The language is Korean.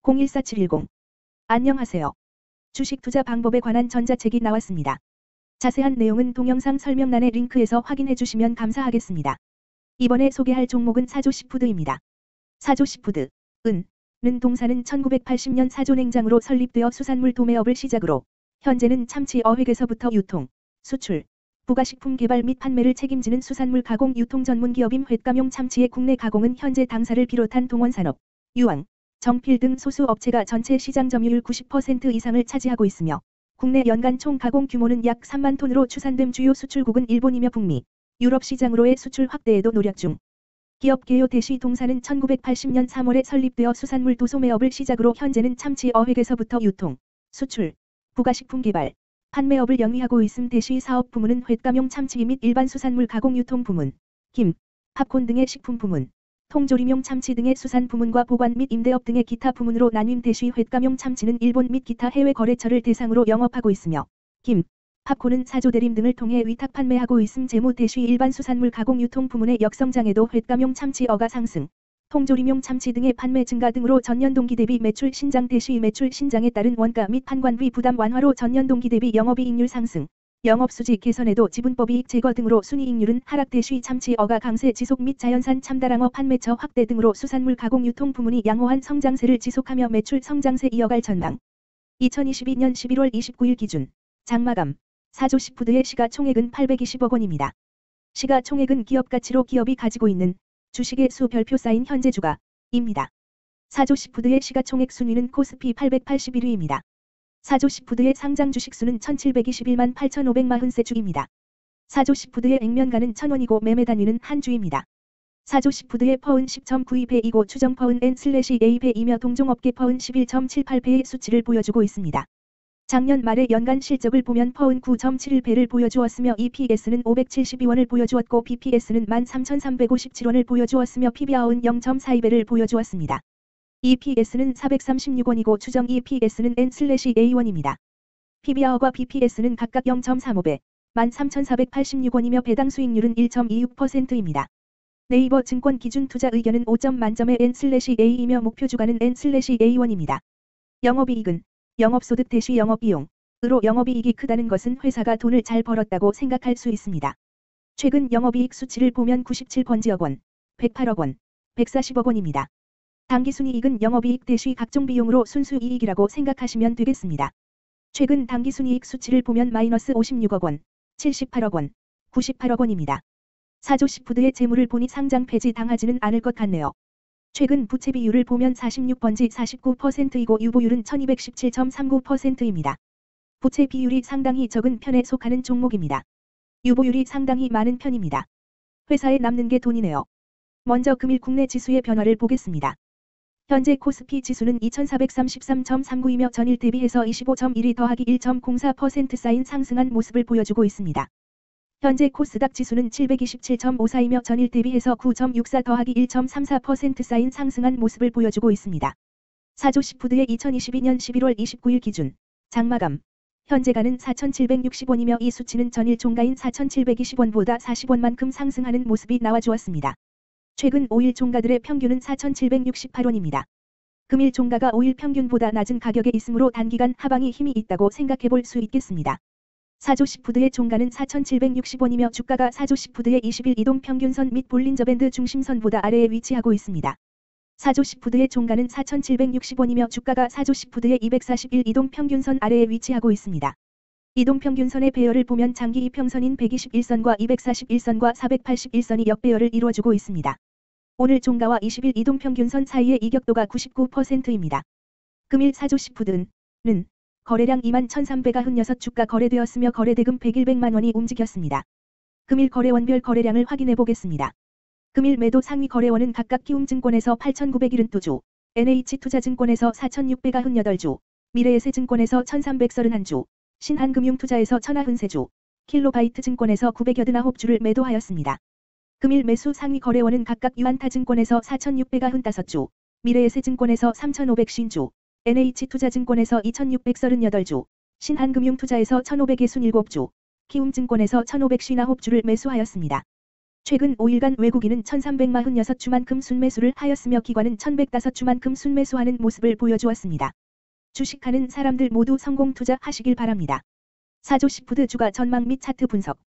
014710. 안녕하세요. 주식 투자 방법에 관한 전자책이 나왔습니다. 자세한 내용은 동영상 설명란의 링크에서 확인해 주시면 감사하겠습니다. 이번에 소개할 종목은 사조시푸드입니다. 사조시푸드, 는 동사는 1980년 사조냉장으로 설립되어 수산물 도매업을 시작으로 현재는 참치 어획에서부터 유통, 수출, 부가식품 개발 및 판매를 책임지는 수산물 가공 유통 전문 기업임. 횟감용 참치의 국내 가공은 현재 당사를 비롯한 동원산업, 유황, 정필 등 소수 업체가 전체 시장 점유율 90% 이상을 차지하고 있으며 국내 연간 총 가공 규모는 약 3만 톤으로 추산됨. 주요 수출국은 일본이며 북미, 유럽 시장으로의 수출 확대에도 노력 중. 기업 개요 대시 동사는 1980년 3월에 설립되어 수산물 도소매업을 시작으로 현재는 참치 어획에서부터 유통, 수출, 부가식품 개발, 판매업을 영위하고 있음. 대시 사업 부문은 횟감용 참치 및 일반 수산물 가공 유통 부문, 김, 팝콘 등의 식품 부문, 통조림용 참치 등의 수산 부문과 보관 및 임대업 등의 기타 부문으로 나뉜. 대시 횟감용 참치는 일본 및 기타 해외 거래처를 대상으로 영업하고 있으며 김, 팝콘은 사조대림 등을 통해 위탁 판매하고 있음. 재무 대시 일반 수산물 가공 유통 부문의 역성장에도 횟감용 참치 어가 상승, 통조림용 참치 등의 판매 증가 등으로 전년 동기 대비 매출 신장. 대시 매출 신장에 따른 원가 및 판관비 부담 완화로 전년 동기 대비 영업이익률 상승, 영업수지 개선에도 지분법이익 제거 등으로 순이익률은 하락. 대시 참치 어가 강세 지속 및 자연산 참다랑어 판매처 확대 등으로 수산물 가공 유통 부문이 양호한 성장세를 지속하며 매출 성장세 이어갈 전망. 2022년 11월 29일 기준 장마감 사조시푸드의 시가총액은 820억 원입니다. 시가총액은 기업가치로 기업이 가지고 있는 주식의 수 별표 쌓인 현재 주가입니다. 사조시푸드의 시가총액 순위는 코스피 881위입니다. 사조시푸드의 상장 주식수는 1721만 8540세 주입니다. 사조시푸드의 액면가는 1000원이고 매매 단위는 한 주입니다. 사조시푸드의 퍼은 10.92배이고 추정 퍼은 N/A배이며 동종업계 퍼은 11.78배의 수치를 보여주고 있습니다. 작년 말의 연간 실적을 보면 퍼은 9.71배를 보여주었으며 EPS는 572원을 보여주었고 BPS는 13,357원을 보여주었으며 PBR은 0.42배를 보여주었습니다. EPS는 436원이고 추정 EPS는 N/A1입니다. PBR과 BPS는 각각 0.35배, 13,486원이며 배당 수익률은 1.26%입니다. 네이버 증권 기준 투자 의견은 5점 만점의 N/A이며 목표 주가는 N/A1입니다. 영업이익은 영업소득 대시 영업비용으로 영업이익이 크다는 것은 회사가 돈을 잘 벌었다고 생각할 수 있습니다. 최근 영업이익 수치를 보면 97번지억 원, 108억 원, 140억 원입니다. 당기순이익은 영업이익 대시 각종 비용으로 순수이익이라고 생각하시면 되겠습니다. 최근 당기순이익 수치를 보면 마이너스 56억 원, 78억 원, 98억 원입니다. 사조시푸드의 재물을 보니 상장 폐지 당하지는 않을 것 같네요. 최근 부채 비율을 보면 46번지 49%이고 유보율은 1217.39%입니다. 부채 비율이 상당히 적은 편에 속하는 종목입니다. 유보율이 상당히 많은 편입니다. 회사에 남는 게 돈이네요. 먼저 금일 국내 지수의 변화를 보겠습니다. 현재 코스피 지수는 2433.39이며 전일 대비해서 25.1이 더하기 1.04% 쌓인 상승한 모습을 보여주고 있습니다. 현재 코스닥 지수는 727.54이며 전일 대비해서 9.64 더하기 1.34% 쌓인 상승한 모습을 보여주고 있습니다. 사조시푸드의 2022년 11월 29일 기준 장마감 현재가는 4,760원이며 이 수치는 전일 종가인 4,720원보다 40원만큼 상승하는 모습이 나와주었습니다. 최근 5일 종가들의 평균은 4,768원입니다. 금일 종가가 5일 평균보다 낮은 가격에 있으므로 단기간 하방이 힘이 있다고 생각해볼 수 있겠습니다. 사조시푸드의 종가는 4,760원이며 주가가 사조시푸드의 20일 이동평균선 및 볼린저밴드 중심선보다 아래에 위치하고 있습니다. 사조시푸드의 종가는 4,760원이며 주가가 사조시푸드의 241 이동평균선 아래에 위치하고 있습니다. 이동평균선의 배열을 보면 장기 이평선인 121선과 241선과 481선이 역배열을 이루어주고 있습니다. 오늘 종가와 20일 이동평균선 사이의 이격도가 99%입니다. 금일 사조시푸드는 거래량 21,396 주가 거래되었으며 거래대금 101백만 원이 움직였습니다. 금일 거래원별 거래량을 확인해 보겠습니다. 금일 매도 상위 거래원은 각각 키움증권에서 8,972주, NH투자증권에서 4,698주, 미래에셋증권에서 1,331주, 신한금융투자에서 1,093주, 킬로바이트증권에서 989주를 매도하였습니다. 금일 매수 상위 거래원은 각각 유한타증권에서 4,695주, 미래에셋증권에서 3,550주, NH투자증권에서 2,638주, 신한금융투자에서 1,567주, 키움증권에서 1,559주를 매수하였습니다. 최근 5일간 외국인은 1346주만큼 순매수를 하였으며 기관은 1105주만큼 순매수하는 모습을 보여주었습니다. 주식하는 사람들 모두 성공 투자하시길 바랍니다. 사조식푸드 주가 전망 및 차트 분석.